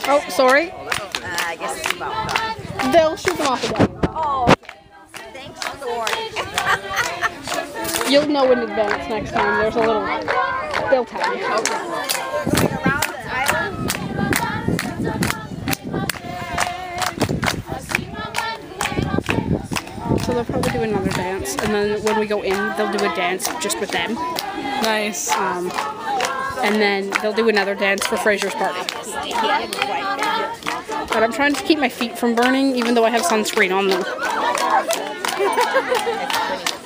Oh, sorry. I guess it's about time. They'll shoot them off again. Oh, thanks for the warning. You'll know in advance next time. There's a little... They'll tell you. Going around the island. So they'll probably do another dance, and then when we go in, they'll do a dance just with them. Nice. And then they'll do another dance for Fraser's party. But I'm trying to keep my feet from burning, even though I have sunscreen on them.